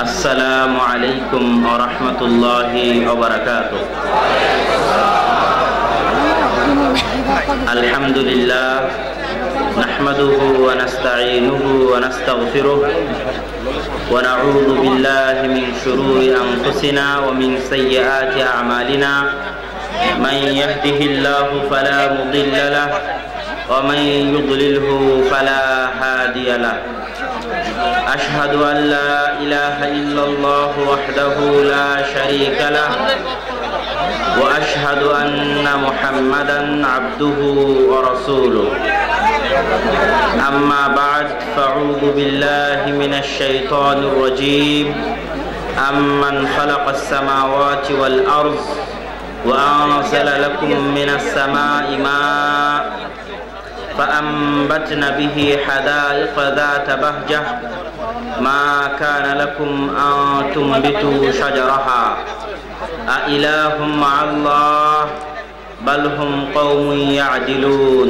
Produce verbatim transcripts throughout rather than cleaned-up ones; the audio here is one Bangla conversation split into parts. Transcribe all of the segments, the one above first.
السلام عليكم ورحمة الله وبركاته. الحمد لله نحمده ونستعينه ونستغفره ونعوذ بالله من شرور أنفسنا ومن سيئات أعمالنا. من يهده الله فلا مضل له ومن يضلله فلا هادي له. أشهد أن لا إله إلا الله وحده لا شريك له وأشهد أن محمدا عبده ورسوله. أما بعد فأعوذ بالله من الشيطان الرجيم. أمن خلق السماوات والأرض وأنزل لكم من السماء ماء فأنبتنا به حدائق ذات بهجة ما كان لكم أن تنبتوا شجرها أإله مع الله بل هم قوم يعدلون.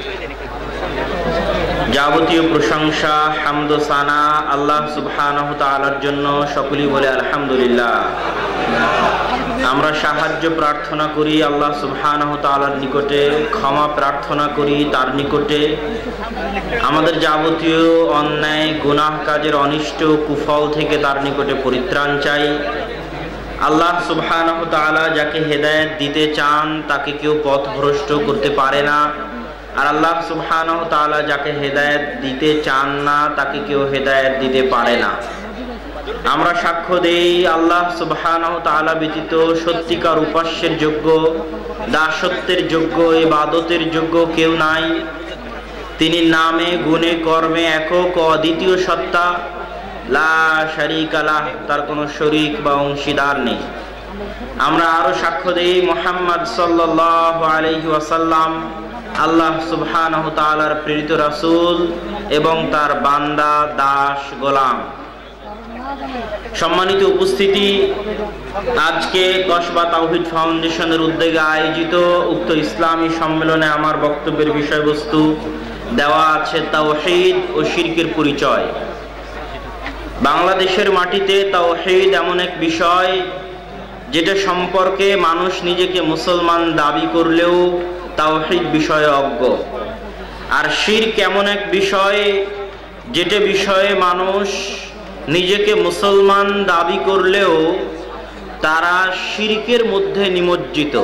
যাবতীয় প্রশংসা হামদ ও সানা আল্লাহ সুবহানাহু তাআলার জন্য, সকলেই বলে আলহামদুলিল্লাহ। আমরা সাহায্য প্রার্থনা করি আল্লাহ সুবহানাহু তাআলার নিকটে, ক্ষমা প্রার্থনা করি তার নিকটে। আমাদের যাবতীয় অন্যায় গুনাহ কাজের অনিষ্ট কুফল থেকে তার নিকটে পরিত্রাণ চাই। আল্লাহ সুবহানাহু তাআলা যাকে হেদায়েত দিতে চান তাকে কেউ পথভ্রষ্ট করতে পারে না, আর আল্লাহ সুবহানাহু তাআলা যাকে হেদায়েত দিতে চান না তাকে কেউ হেদায়েত দিতে পারে না। আমরা সাক্ষ্য দেই আল্লাহ সুবহানাহু তাআলা ব্যতীত সত্যিকার উপাস্যের যোগ্য, দাসত্বের যোগ্য, ইবাদতের যোগ্য কেউ নাই। তিনি নামে গুণে কর্মে একক অদ্বিতীয় সত্তা, লা শারীকা লাহ, তার কোনো শরীক বা অংশীদার নেই। আমরা আরো সাক্ষ্য দেই মুহাম্মদ সাল্লাল্লাহু আলাইহি ওয়াসাল্লাম আল্লাহ সুবহানাহু তাআলার প্রেরিত রাসূল এবং তার বান্দা, দাস, গোলাম। সম্মানিত উপস্থিতি, আজকে কসবা তাওহীদ ফাউন্ডেশনের উদ্যোগে আয়োজিত উক্ত ইসলামী সম্মেলনে আমার বক্তব্যের বিষয়বস্তু দেওয়া আছে তাওহীদ ও শিরকের পরিচয়। বাংলাদেশের মাটিতে তাওহীদ এমন এক বিষয় যেটা সম্পর্কে মানুষ নিজেকে মুসলমান দাবি করলেও তাওহীদ বিষয়ে অজ্ঞ, আর শিরক এমন এক বিষয় যেটা বিষয়ে মানুষ নিজেকে মুসলমান দাবি করলেও তারা শিরকের মধ্যে নিমজ্জিত,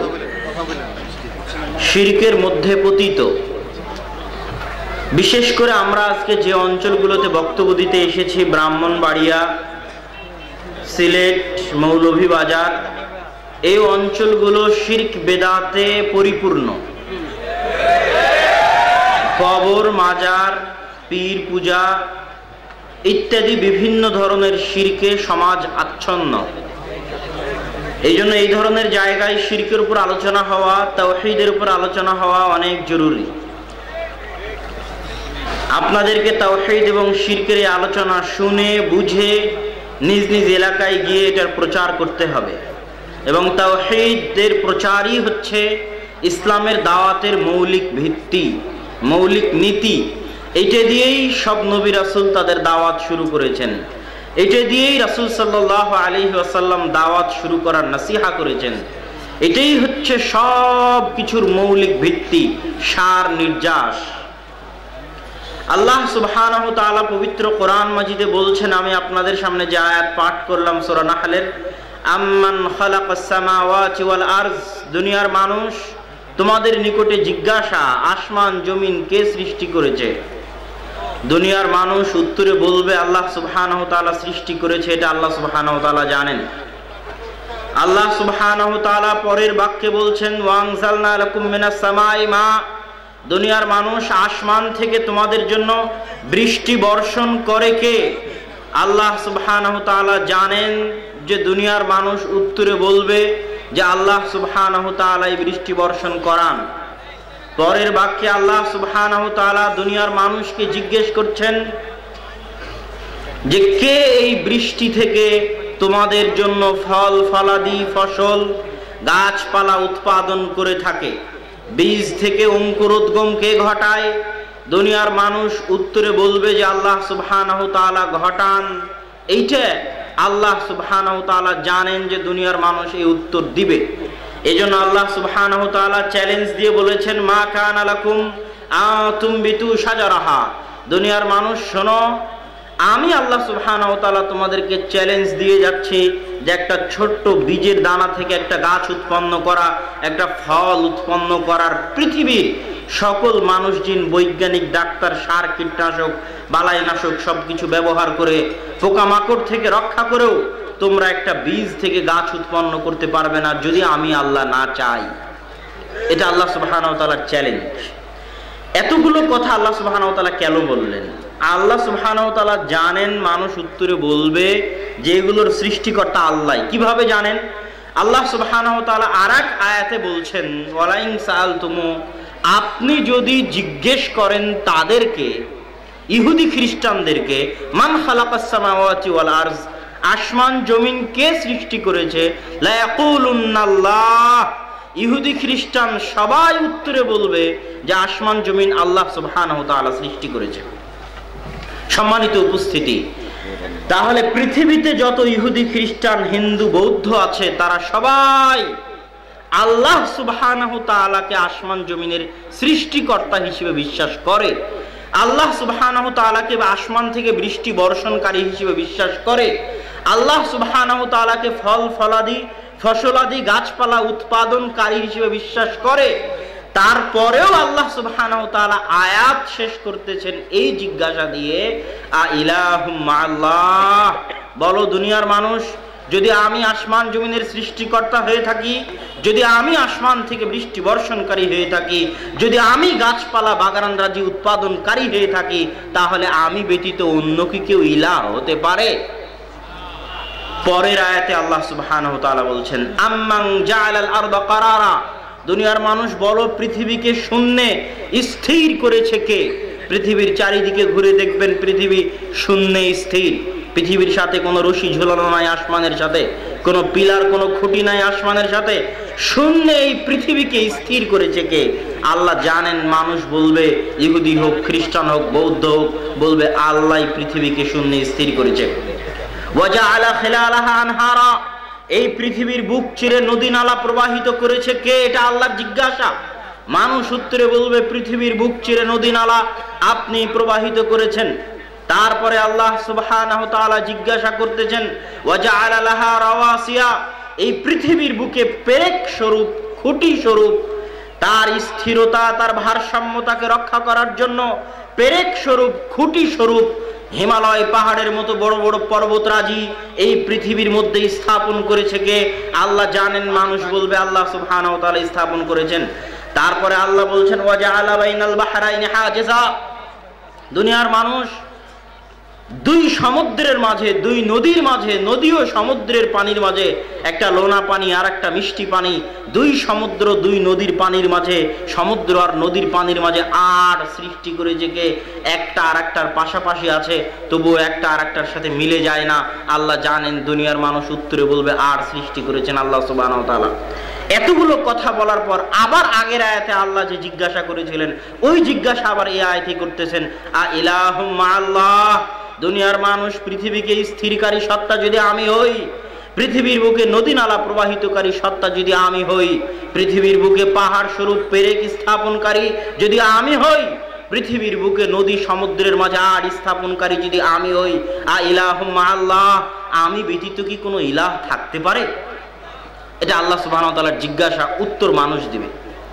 শিরকের মধ্যে পতিত। বিশেষ করে আমরা আজকে যে অঞ্চলগুলোতে বক্তব্য দিতে এসেছি, ব্রাহ্মণবাড়িয়া, সিলেট, মৌলভীবাজার, এই অঞ্চলগুলো শিরক বেদাতে পরিপূর্ণ। কবর, মাজার, পীর পূজা ইত্যাদি বিভিন্ন ধরনের শিরকে সমাজ আচ্ছন্ন। এই জন্য এই ধরনের জায়গায় শিরকের উপর আলোচনা হওয়া, তাওহীদের উপর আলোচনা হওয়া অনেক জরুরি। আপনাদেরকে তাওহীদ এবং শিরকের এই আলোচনা শুনে বুঝে নিজ নিজ এলাকায় গিয়ে এটার প্রচার করতে হবে, এবং তাওহীদের প্রচারই হচ্ছে ইসলামের দাওয়াতের মৌলিক ভিত্তি, মৌলিক নীতি। এটা দিয়েই সব নবী রাসূল তাদের দাওয়াত শুরু করেছেন, এটা দিয়েই রাসূল সাল্লাল্লাহু আলাইহি ওয়াসাল্লাম দাওয়াত শুরু করার নসিহা করেছেন। এটাই হচ্ছে সব কিছুর মৌলিক ভিত্তি, সার নির্যাস। আল্লাহ সুবহানাহু তাআলা পবিত্র কোরআন মাজিদে বলছেন, আমি আপনাদের সামনে যে আয়াত পাঠ করলাম সূরা নাহলের, আম্মান খালাকাস সামাওয়াতি ওয়াল আরজ, দুনিয়ার মানুষ তোমাদের নিকটে জিজ্ঞাসা আসমান জমিন কে সৃষ্টি করেছে। দুনিয়ার মানুষ উত্তরে বলবে আল্লাহ সুবহানাহু তাআলা সৃষ্টি করেছে, এটা আল্লাহ সুবহানাহু তাআলা জানেন। আল্লাহ সুবহানাহু তাআলা পরের বাক্যে বলছেন, ওয়ানজালনা লাকুম মিনাস সামাই মা, দুনিয়ার মানুষ আসমান থেকে তোমাদের জন্য বৃষ্টি বর্ষণ করে কে? আল্লাহ সুবহানাহু তাআলা জানেন যে দুনিয়ার মানুষ উত্তরে বলবে যে আল্লাহ সুবহানাহু তাআলাই বৃষ্টি বর্ষণ করান। পরের বাক্যে আল্লাহ সুবহানাহু তাআলা দুনিয়ার মানুষকে জিজ্ঞেস করছেন যে কে এই বৃষ্টি থেকে তোমাদের জন্য ফল ফলাদি, ফসল, গাছপালা উৎপাদন করে থাকে, বীজ থেকে অঙ্কুরোদ্গম কে ঘটায়? দুনিয়ার মানুষ উত্তরে বলবে যে আল্লাহ সুবহানাহু তাআলা ঘটান। এইটা আল্লাহ সুবহানাহু ওয়া তাআলা জানেন যে দুনিয়ার মানুষ এই উত্তর দিবে। এজন্য আল্লাহ সুবহানাহু ওয়া তাআলা চ্যালেঞ্জ দিয়ে বলেছেন, মা কানা লাকুম আতুমবিতু শাজারাহা, দুনিয়ার মানুষ শোনো, আমি আল্লাহ সুবহানাহু ওয়া তাআলা তোমাদেরকে চ্যালেঞ্জ দিয়ে যাচ্ছি যে একটা ছোট্ট বীজের দানা থেকে একটা গাছ উৎপন্ন করা, একটা ফল উৎপন্ন করার পৃথিবীর সকল মানুষ জিন, বৈজ্ঞানিক, ডাক্তার, সার, কীটনাশক, বালাইনাশক সবকিছু ব্যবহার করে পোকামাকড় থেকে রক্ষা করেও তোমরা একটা বীজ থেকে গাছ উৎপন্ন করতে পারবে না যদি আমি আল্লাহ না চাই। এটা আল্লাহ সুবহানাহু ওয়া তাআলার চ্যালেঞ্জ। এতগুলো কথা আল্লাহ সুবহানাহু ওয়া তাআলা কেন বললেন? আল্লাহ সুবহানাহু ওয়া তাআলা জানেন মানুষ উত্তরে বলবে যে এগুলোর সৃষ্টিকর্তা আল্লাহ। কিভাবে জানেন? আল্লাহ সুবহানাহু ওয়া তাআলা আরেক আয়াতে বলছেন, ওয়ালাইন সাআলতুমু, আপনি যদি জিজ্ঞেস করেন তাদেরকে, ইহুদি খ্রিস্টানদেরকে, মান খালাকাস সামাওয়াতি ওয়াল আরজ, আসমান জমিন কে সৃষ্টি করেছে, লা ইয়াকুলুন্নাল্লাহ, ইহুদি খ্রিস্টান সবাই উত্তরে বলবে যে আসমান জমিন আল্লাহ সুবহানাহু ওয়া তাআলা সৃষ্টি করেছে। সম্মানিত উপস্থিতি, তাহলে পৃথিবীতে যত ইহুদি, খ্রিস্টান, হিন্দু, বৌদ্ধ আছে তারা সবাই আল্লাহ সুবহানাহু ওয়া তাআলাকে আসমান জমিনের সৃষ্টিকর্তা হিসেবে বিশ্বাস করে, আল্লাহ সুবহানাহু ওয়া তাআলাকে আসমান থেকে বৃষ্টি বর্ষণকারী হিসেবে বিশ্বাস করে, আল্লাহ সুবহানাহু ওয়া তাআলাকে ফল ফলাদি, ফসলাদি, গাছপালা উৎপাদনকারী হিসেবে বিশ্বাস করে। তারপরেও আল্লাহ সুবহানাহু ওয়া তাআলা আয়াত শেষ করতেছেন এই জিজ্ঞাসা দিয়ে, আ ইলাহুম মাআল্লাহ, বলো দুনিয়ার মানুষ, যদি আমি আসমান জমিনের সৃষ্টিকর্তা হয়ে থাকি, যদি আমি আসমান থেকে বৃষ্টি বর্ষণকারী হয়ে থাকি, যদি আমি গাছপালা বাগান রাজি উৎপাদনকারী হয়ে থাকি, তাহলে আমি ব্যতীত অন্য কি কেউ ইলাহ হতে পারে? পরের আয়াতে আল্লাহ সুবহানাহু ওয়া তাআলা বলছেন, আম্মান জাআলাল আরদা কারারা, দুনিয়ার মানুষ বলো পৃথিবীকে শূন্যে স্থির করেছে কে? পৃথিবীর চারিদিকে ঘুরে দেখবেন পৃথিবী শূন্যে স্থির, পৃথিবীর সাথে কোনো রশি ঝুলানো নাই, আসমানের সাথে কোনো পিলার, কোনো খুঁটি নাই আসমানের সাথে, শূন্যে এই পৃথিবীকে স্থির করেছে কে? আল্লাহ জানেন মানুষ বলবে, ইহুদি হোক, খ্রিস্টান হোক, বৌদ্ধ হোক, বলবে আল্লাহ পৃথিবীকে শূন্যে স্থির করেছে। ওয়াজআলা খিলালাহা আনহারা, এই পৃথিবীর বুক চিরে নদী নালা প্রবাহিত করেছে কে? এটা আল্লাহর জিজ্ঞাসা। মানুষ উত্তরে বলবে পৃথিবীর বুক চিরে নদী নালা আপনি প্রবাহিত করেছেন। তারপরে আল্লাহ সুবহানাহু ওয়া তাআলা জিজ্ঞাসা করতেছেন, ওয়াজআলা লাহা রাওয়াসিয়া, এই পৃথিবীর বুকে পেরেক স্বরূপ, খুঁটি স্বরূপ, তার স্থিরতা, তার ভারসাম্যতাকে রক্ষা করার জন্য পেরেক স্বরূপ, খুঁটি স্বরূপ হিমালয় পাহাড়ের মতো বড় বড় পর্বতরাজি এই পৃথিবীর মধ্যে স্থাপন করেছে কে? আল্লাহ জানেন, মানুষ বলবে আল্লাহ সুবহানাহু ওয়া তাআলা স্থাপন করেছেন। তারপরে আল্লাহ বলছেন, ওয়াজআলা বাইনাল বাহরাইনি হাজিজা, দুনিয়ার মানুষ দুই সমুদ্রের মাঝে, দুই নদীর মাঝে, নদী ও সমুদ্রের পানির মাঝে একটা লোনা পানি আর একটা মিষ্টি পানি, দুই সমুদ্র দুই নদীর পানির মাঝে, সমুদ্র আর নদীর পানির মাঝে আর সৃষ্টি করেছে কে? একটা আর একটার পাশাপাশি আছে, তবুও একটা আর একটার সাথে মিলে যায় না। আল্লাহ জানেন, দুনিয়ার মানুষ উত্তরে বলবে আর সৃষ্টি করেছেন আল্লাহ সুবহানাহু ওয়া তাআলা। এতগুলো কথা বলার পর আবার আগের আয়াতে আল্লাহ যে জিজ্ঞাসা করেছিলেন ওই জিজ্ঞাসা আবার এই আয়াতে করতেছেন, আ ইলাহুম মাআল্লাহ, দুনিয়ার মানুষ পৃথিবীকে স্থিরকারী সত্তা যদি আমি হই, পৃথিবীর বুকে নদী নালা প্রবাহিতকারী সত্তা যদি আমি হই, পৃথিবীর বুকে পাহাড় স্বরূপ পেরেক স্থাপনকারী যদি আমি হই, পৃথিবীর বুকে নদী সমুদ্রের মাঝে আর স্থাপনকারী যদি আমি হই, আ ইলাহুম মাআল্লাহ, আমি ব্যতীত কি কোনো ইলাহ থাকতে পারে? এটা আল্লাহ সুবহানাহু ওয়া তাআলার জিজ্ঞাসা, উত্তর মানুষ দিবে।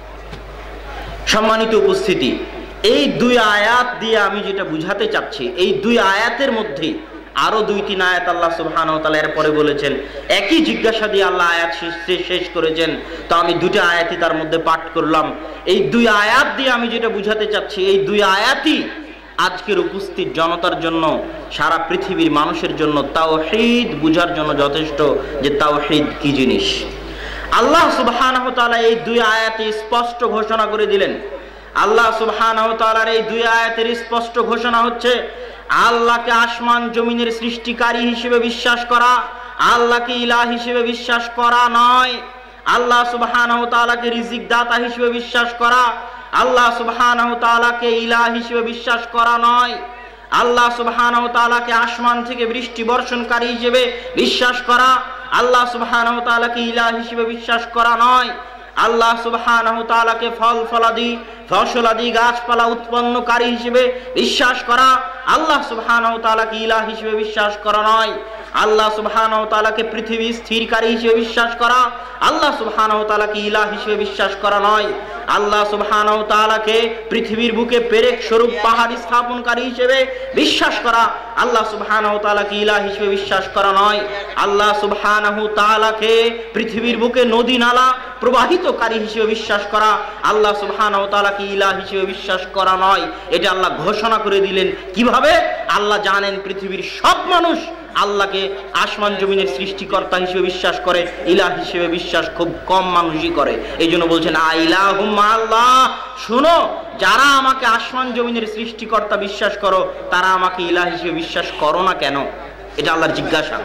সম্মানিত উপস্থিতি, এই দুই আয়াত দিয়ে আমি যেটা বুঝাতে চাচ্ছি, এই দুই আয়াতের মধ্যে আরো দুই তিন আয়াত আল্লাহ সুবহানাহু ওয়া তাআলা এর পরে বলেছেন, একই জিজ্ঞাসা দিয়ে আল্লাহ আয়াত শেষ করেছেন। তো আমি দুটো আয়াতই তার মধ্যে পাঠ করলাম। এই দুই আয়াত দিয়ে আমি যেটা বুঝাতে চাচ্ছি, এই দুই আয়াতই আজকের উপস্থিত জনতার জন্য, সারা পৃথিবীর মানুষের জন্য তাওহীদ বুঝার জন্য যথেষ্ট, যে তাওহীদ কি জিনিস। আল্লাহ সুবহানাহু ওয়া তাআলা এই দুই আয়াতে স্পষ্ট ঘোষণা করে দিলেন। আল্লাহ সুবহানাহু ওয়া তাআলার এই দুই আয়াতের স্পষ্ট ঘোষণা হচ্ছে, আল্লাহকে আসমান জমিনের সৃষ্টিকারী হিসেবে বিশ্বাস করা, আল্লাহকে ইলাহ হিসেবে বিশ্বাস করা নয়। আল্লাহ সুবহানাহু ওয়া তাআলাকে রিজিক দাতা হিসেবে বিশ্বাস করা, আল্লাহ সুবহানাহু ওয়া তাআলাকে ইলাহ হিসেবে বিশ্বাস করা নয়। আল্লাহ সুবহানাহু ওয়া তাআলাকে আসমান থেকে বৃষ্টি বর্ষণকারী হিসেবে বিশ্বাস করা, আল্লাহ সুবহানাহু ওয়া তাআলাকে ইলাহ হিসেবে বিশ্বাস করা নয়। আল্লাহ সুবহানাহু ওয়া তাআলাকে ফল ফলাদি ফসলাদি গাছপালা উৎপন্নকারী হিসেবে বিশ্বাস করা, আল্লাহ সুবহানাহু ওয়া তাআলাকে ইলাহ হিসেবে বিশ্বাস করা নয়। আল্লাহ সুবহানাহু ওয়া তাআলাকে পৃথিবী স্থিরকারী হিসেবে বিশ্বাস করা, আল্লাহ সুবহানাহু ওয়া তাআলাকে ইলাহ হিসেবে বিশ্বাস করা নয়। আল্লাহ সুবহানাহু ওয়া তাআলাকে পৃথিবীর বুকে পেরেক স্বরূপ পাহাড় স্থাপনকারী হিসেবে বিশ্বাস করা, আল্লাহ সুবহানাহু ওয়া তাআলাকে ইলাহ হিসেবে বিশ্বাস করা নয়। আল্লাহ সুবহানাহু ওয়া তাআলাকে পৃথিবীর বুকে নদী নালা প্রবাহিতকারী হিসেবে বিশ্বাস করা, আল্লাহ সুবহানাহু ওয়া তাআলাকে ইলাহ হিসেবে বিশ্বাস করা নয়। এটা আল্লাহ ঘোষণা করে দিলেন। কিভাবে? আল্লাহ জানেন পৃথিবীর সব মানুষ আল্লাহকে আসমান জমিনের সৃষ্টিকর্তা হিসেবে বিশ্বাস করে, ইলাহ হিসেবে বিশ্বাস খুব কম মানুষই করে। এই জন্য বলছেন আইলাহুম আল্লাহ, শুনো, যারা আমাকে আসমান জমিনের সৃষ্টিকর্তা বিশ্বাস করো, তারা আমাকে ইলাহ হিসেবে বিশ্বাস করো না কেন? এটা আল্লাহর জিজ্ঞাসা।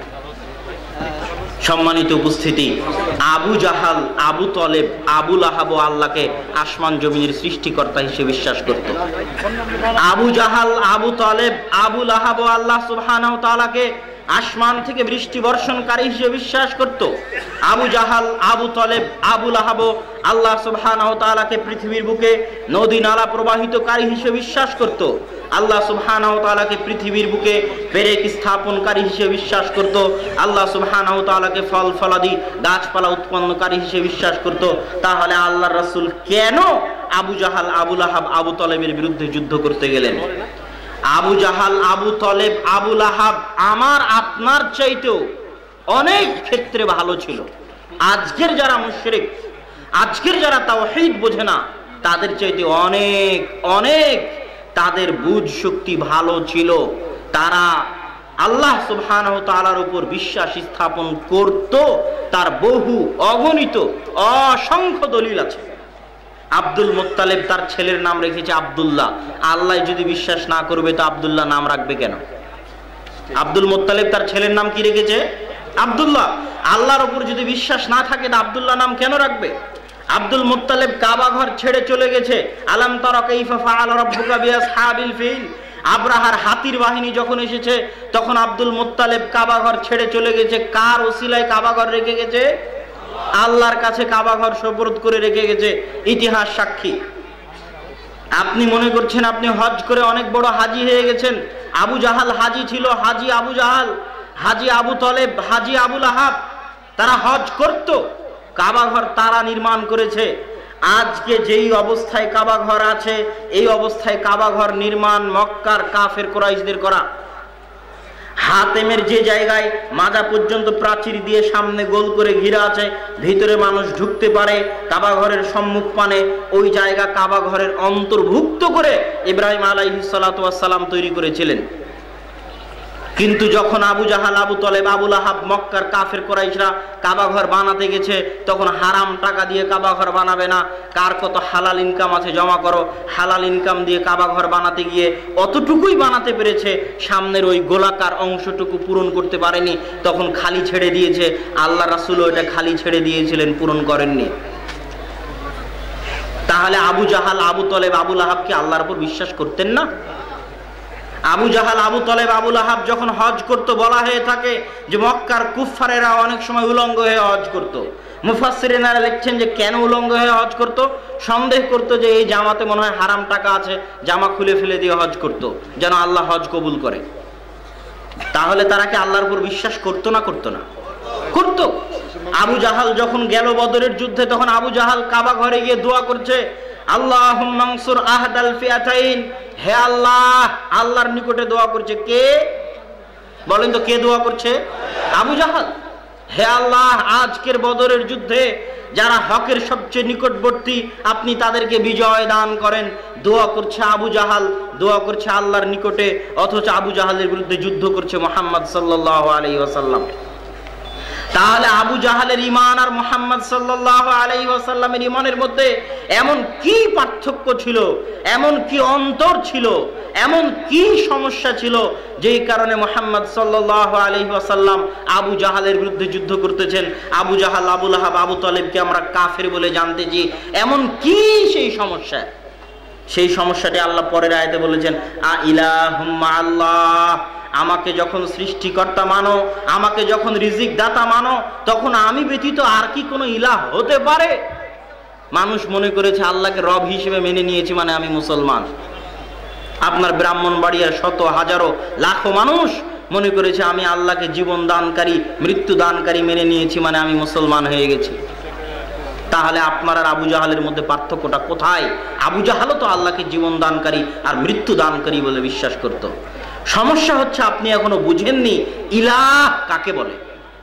সম্মানিত উপস্থিতি, আবু জাহাল, আবু তলেব, আবু লাহাব আল্লাহকে আসমান জমিনের সৃষ্টিকর্তা হিসেবে বিশ্বাস করত। আবু জাহাল, আবু তলেব, আবু লাহাব আল্লাহ সুবহানাহু ওয়া তাআলাকে আসমান থেকে বৃষ্টি বর্ষণকারী হিসেবে বিশ্বাস করত। আবু জাহাল, আবু তলেব, আবু লাহাব আল্লাহ সুবহানাহু ওয়া তাআলাকে পৃথিবীর বুকে নদী নালা প্রবাহিতকারী হিসেবে বিশ্বাস করত। আল্লাহ সুবহানাহু ওয়া তাআলাকে পৃথিবীর বুকে পেরেক স্থাপনকারী হিসেবে বিশ্বাস করত। আল্লাহ সুবহানাহু ওয়া তাআলাকে ফল ফলাদি গাছপালা উৎপন্নকারী হিসেবে বিশ্বাস করত। তাহলে আল্লাহর রাসূল কেন আবু জাহাল, আবু লাহাব, আবু তলেবের বিরুদ্ধে যুদ্ধ করতে গেলেন? আবু জাহাল, আবু তলেব, আবু লাহাব আমার আপনার চাইতেও অনেক ক্ষেত্রে ভালো ছিল। আজকের যারা মুশরিক, আজকের যারা তাওহীদ বোঝে না, তাদের চাইতে অনেক অনেক তাদের বুঝ শক্তি ভালো ছিল। তারা আল্লাহ সুবহানাহু ওয়া তাআলার উপর বিশ্বাস স্থাপন করত। তার বহু অগণিত অসংখ্য দলিল আছে। আব্দুল মুত্তালিব তার ছেলের নাম রেখেছে আব্দুল্লাহ। আল্লাহ যদি বিশ্বাস না করবে তো আব্দুল্লাহ নাম রাখবে কেন? আব্দুল মুত্তালিব তার ছেলের নাম কি রেখেছে? আব্দুল্লাহ। আল্লাহর উপর যদি বিশ্বাস না থাকে তো আব্দুল্লাহ নাম কেন রাখবে? আব্দুল মুত্তালিব কাবা ঘর ছেড়ে চলে গেছে। আলাম তারা কাইফা ফাআলা রাব্বুকা বিআসহাবিল ফিল, আব্রাহার হাতির বাহিনী যখন এসেছে তখন আব্দুল মুত্তালিব কাবা ঘর ছেড়ে চলে গেছে। কার ওসিলায় কাবা ঘর রেখে গেছে? আল্লাহর কাছে কাবা ঘর সুপর্দ করে রেখে গেছে। ইতিহাস সাক্ষী। আপনি মনে করছেন আপনি হজ করে অনেক বড় হাজি হয়ে গেছেন। আবু জাহাল হাজি ছিল, হাজি আবু জাহাল, হাজি আবু তলেব, হাজি আবু লাহাব, তারা হজ করত। কাবা ঘর তারা নির্মাণ করেছে। আজকে যেই অবস্থায় কাবা ঘর আছে, এই অবস্থায় কাবা ঘর নির্মাণ মক্কার কাফের কুরাইশদের করা। হাতেমের যে জায়গায় মাজা পর্যন্ত প্রাচীর দিয়ে সামনে গোল করে ঘিরা আছে, ভিতরে মানুষ ঢুকতে পারে কাবা ঘরের সম্মুখ পানে, ওই জায়গা কাবা ঘরের অন্তর্ভুক্ত করে ইব্রাহিম আলাইহিস সালাতু ওয়াস সালাম তৈরি করেছিলেন। কিন্তু যখন আবু জাহাল, আবু তলেব, আবু লাহাব, মক্কার কাফের কুরাইশরা কাবা ঘর বানাতে গেছে, তখন হারাম টাকা দিয়ে কাবা ঘর বানাবে না, কার কত হালাল ইনকাম আছে জমা করো। হালাল ইনকাম দিয়ে কাবা ঘর বানাতে গিয়ে অতটুকুই বানাতে পেরেছে, সামনের ওই গোলাকার অংশটুকু পূরণ করতে পারেনি, তখন খালি ছেড়ে দিয়েছে। আল্লাহ রাসূল ওইটা খালি ছেড়ে দিয়েছিলেন, পূরণ করেননি। তাহলে আবু জাহাল, আবু তলেব, আবু লাহাব কি আল্লাহর উপর বিশ্বাস করতেন না? আবু জাহাল, আবু তলেব, আবু লাহাব যখন হজ করত, বলা হয়ে থাকে যে মক্কার কুফফারেরা অনেক সময় উলঙ্গ হয়ে হজ করত। মুফাসসিরিনরা লিখছেন যে কেন উলঙ্গ হয়ে হজ করত? সন্দেহ করত যে এই জামাতে মনে হয় হারাম টাকা আছে, জামা খুলে ফেলে দিয়ে হজ করত, যেন আল্লাহ হজ কবুল করে। তাহলে তারা কি আল্লাহর উপর বিশ্বাস করতো না করতো না? করত। আবু জাহাল যখন গেল বদরের যুদ্ধে, তখন আবু জাহাল কাবা ঘরে গিয়ে দোয়া করছে, আল্লাহুম্মা আনসুর আহদাল ফিয়াতাইন, হে আল্লাহ। আল্লাহর নিকটে দোয়া করছে কে? বলেন তো কে দোয়া করছে? আবু জাহাল। হে আল্লাহ, আজকের বদরের যুদ্ধে যারা হকের সবচেয়ে নিকটবর্তী, আপনি তাদেরকে বিজয় দান করেন। দোয়া করছে আবু জাহাল, দোয়া করছে আল্লাহর নিকটে, অথচ আবু জাহালের বিরুদ্ধে যুদ্ধ করছে মুহাম্মদ সাল্লাল্লাহু আলাইহি ওয়াসাল্লাম। তাহলে আবু জাহালের ঈমান আর মুহাম্মদ সাল্লাল্লাহু আলাইহি ওয়াসাল্লামের ঈমানের মধ্যে এমন কি পার্থক্য ছিল, এমন কি অন্তর ছিল, এমন কি সমস্যা ছিল, যেই কারণে মুহাম্মদ সাল্লাল্লাহু আলাইহি ওয়াসাল্লাম আবু জাহালের বিরুদ্ধে যুদ্ধ করতেছেন। আবু জাহাল, আবু লাহাব, আবু তলেবকে আমরা কাফের বলে জানতেছি। এমন কি সেই সমস্যা? সেই সমস্যাটি আল্লাহ পরের আয়াতে বলেছেন, আ ইলাহুম্মা আল্লাহ, আমাকে যখন সৃষ্টিকর্তা মানো, আমাকে যখন রিজিক দাতা মানো, তখন আমি ব্যতীত আর কি কোনো ইলাহ হতে পারে? মানুষ মনে করেছে আল্লাহকে রব হিসেবে মেনে নিয়েছি মানে আমি মুসলমান। আপনার ব্রাহ্মণবাড়িয়ার শত হাজারো লাখো মানুষ মনে করেছে আমি আল্লাহকে জীবন দানকারী, মৃত্যু দানকারী মেনে নিয়েছি মানে আমি মুসলমান হয়ে গেছি। তাহলে আপনার আর আবু জাহালের মধ্যে পার্থক্যটা কোথায়? আবু জাহালও তো আল্লাহকে জীবন দানকারী আর মৃত্যু দানকারী বলে বিশ্বাস করত। সমস্যা হচ্ছে আপনি এখনো বুঝেননি ইলাহ কাকে বলে,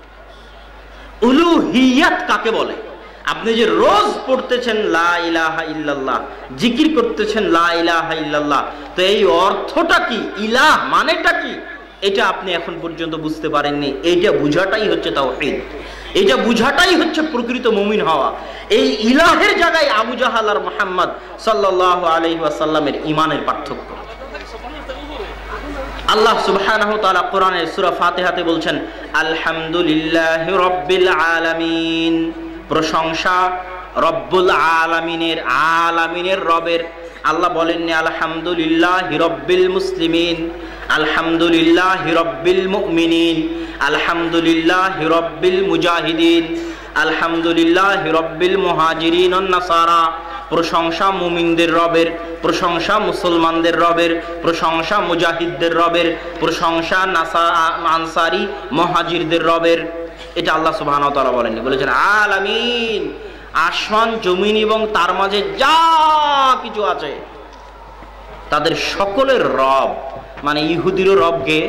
উলুহিয়াত কাকে বলে। আপনি যে রোজ পড়তেছেন লা ইলাহা ইল্লাল্লাহ, জিকির করতেছেন লা ইলাহা ইল্লাল্লাহ, তো এই অর্থটা কি, ইলাহ মানেটা কি, এটা আপনি এখন পর্যন্ত বুঝতে পারেননি। এইটা বুঝাটাই হচ্ছে তাওহীদ, এটা বুঝাটাই হচ্ছে প্রকৃত মুমিন হওয়া। এই ইলাহের জায়গায় আবু জাহাল আর মুহাম্মদ সাল্লাল্লাহু আলাইহি ওয়াসাল্লামের ঈমানের পার্থক্য। আল্লাহ সুবহানাহু ওয়া তাআলা কোরআনের সূরা ফাতিহাতে বলছেন, আলহামদুলিল্লাহি রাব্বিল আলামিন, প্রশংসা রব্বুল আলামিনের, আলামিনের রবের। আল্লাহ বলেননি আলহামদুলিল্লাহি রাব্বিল মুসলিমিন, আলহামদুলিল্লাহি রাব্বিল মুমিনিন, আলহামদুলিল্লাহি রাব্বিল মুজাহিদিন, আলহামদুলিল্লাহি রাব্বিল মুহাজিরিন ওয়ান নাসারা। প্রশংসা মুমিনদের রবের, প্রশংসা মুসলমানদের রবের, প্রশংসা মুজাহিদদের রবের, প্রশংসা নাসা আনসারি মুহাজিরদের রবের। এটা আল্লাহ সুবহানাহু ওয়া তাআলা বলেননি, বলেছেন আলামিন, আসমান জমিন এবং তার মাঝে যা কিছু আছে তাদের সকলের রব। মানে ইহুদিরও রবকে,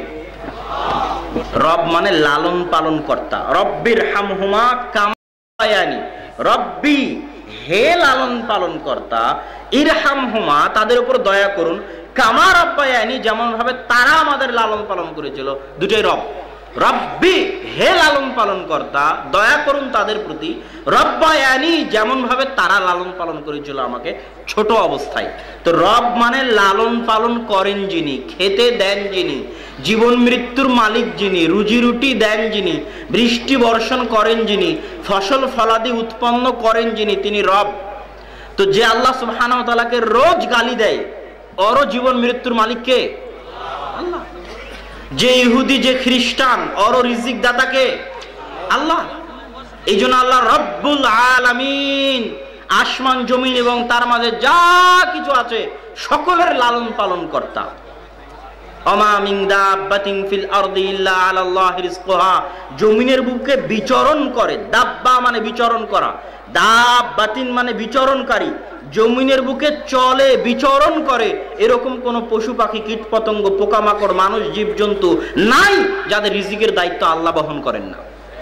রব মানে লালন পালন কর্তা। রব্বির হামহুমা কামা রাব্বায়ানি, রব্বি হে লালন পালন কর্তা, ইরহামহুমা তাদের উপর দয়া করুন, কামা রাব্বায়ানি যেমন ভাবে তারা আমাদের লালন পালন করেছিল। দুটোই রব। রব্বি হে লালন পালন কর্তা, দয়া করুন তাদের প্রতি, রব্বায়ানি যেমন ভাবে তারা লালন পালন করেছিল আমাকে ছোট অবস্থায়। তো রব মানে লালন পালন করেন যিনি, খেতে দেন যিনি, জীবন মৃত্যুর মালিক যিনি, রুজি রুটি দেন যিনি, বৃষ্টি বর্ষণ করেন যিনি, ফসল ফলাদি উৎপন্ন করেন যিনি, তিনি রব। তো যে আল্লাহ সুবহানাহু ওয়া তাআলাকে রোজ গালি দেয়, ওরও জীবন মৃত্যুর মালিক কে? আল্লাহ। যে ইহুদি, যে খ্রিস্টান, ওরও রিজিক দাতাকে আল্লাহ। এই জন্য আল্লাহ রব্বুল আলামিন, আসমান জমিন এবং তার মাঝে যা কিছু আছে সকলের লালন পালন কর্তা। ওমা মিন দাব্বাতিন ফিল আরদি ইল্লা আলাল্লাহি রিজকুহা, জমিনের বুকে বিচরণ করে, দাব্বা মানে বিচরণ করা, দাব্বাতিন মানে বিচরণকারী, জমিনের বুকে চলে বিচরণ করে এরকম কোন পশু পাখি, কীট পতঙ্গ, পোকামাকড়, মানুষ, জীবজন্তু নাই যাদের রিজিকের দায়িত্ব আল্লাহ বহন করেন না।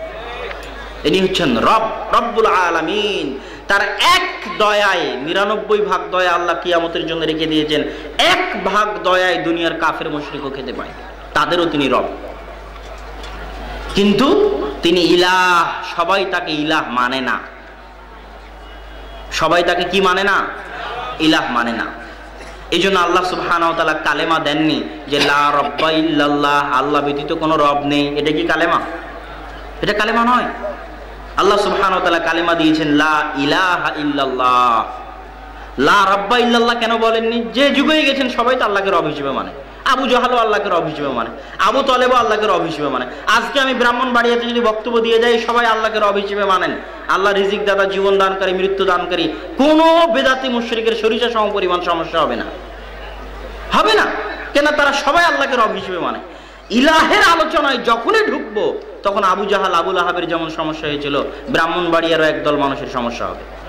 ইনি হচ্ছেন রব, রব্বুল আলামিন। তার এক দয়ায়, নিরানব্বই ভাগ দয়া আল্লাহ কিয়ামতের জন্য রেখে দিয়েছেন, এক ভাগ দয়ায় দুনিয়ার কাফের মুশরিকও খেতে পায়, তাদেরও তিনি রব। কিন্তু তিনি ইলাহ, সবাই তাকে ইলাহ মানে না। সবাই তাকে কি মানে না? ইলাহ মানে না। এই জন্য আল্লাহ সুবহানাহু ওয়া তাআলা কালেমা দেননি যে লা রাব্বা ইল্লাল্লাহ, আল্লাহ ব্যতীত কোনো রব নেই। এটা কি কালেমা? এটা কালেমা নয়। আল্লাহ সুবহানাহু ওয়া তাআলা কালেমা দিয়েছেন লা ইলাহা ইল্লাল্লাহ। লা রাব্বা ইল্লাল্লাহ কেন বলেননি? যে যুগেই গেছেন সবাই তো আল্লাহকে রব হিসেবে মানে। আবু জাহালও আল্লাহকে রব হিসেবে মানে, আবু তালেবও আল্লাহকে রব হিসেবে মানে। আজকে আমি ব্রাহ্মণবাড়িয়াতে যদি বক্তব্য দিয়ে যাই, সবাই আল্লাহকে রব হিসেবে মানেন। আল্লাহ রিজিক দাতা, জীবন দানকারী, মৃত্যু দানকারী। কোনো বেদাতি মুশরিকের সরিষা সম পরিমাণ সমস্যা হবে না, হবে না। কেন? তারা সবাই আল্লাহকে রব হিসেবে মানে। ইলাহের আলোচনায় যখনই ঢুকবো তখন আবু জাহাল, আবু লাহাবের যেমন সমস্যা হয়েছিল, ব্রাহ্মণবাড়িয়ারও একদল মানুষের সমস্যা হবে।